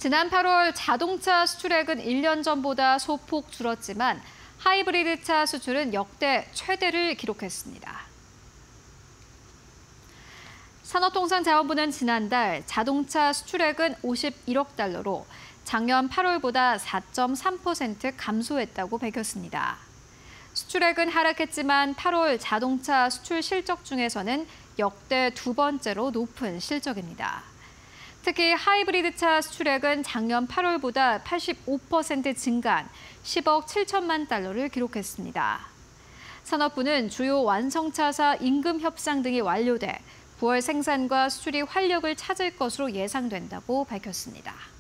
지난 8월 자동차 수출액은 1년 전보다 소폭 줄었지만 하이브리드차 수출은 역대 최대를 기록했습니다. 산업통상자원부는 지난달 자동차 수출액은 51억 달러로 작년 8월보다 4.3% 감소했다고 밝혔습니다. 수출액은 하락했지만 8월 자동차 수출 실적 중에서는 역대 두 번째로 높은 실적입니다. 특히 하이브리드차 수출액은 작년 8월보다 85% 증가한 10억 7천만 달러를 기록했습니다. 산업부는 주요 완성차사 임금 협상 등이 완료돼 9월 생산과 수출이 활력을 찾을 것으로 예상된다고 밝혔습니다.